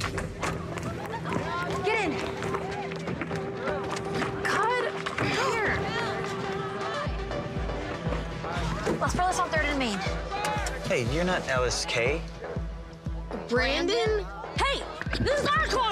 Get in. God, here. Let's throw this on 3rd and Main. Hey, you're not Alice Kay? Brandon? Hey, this is our car!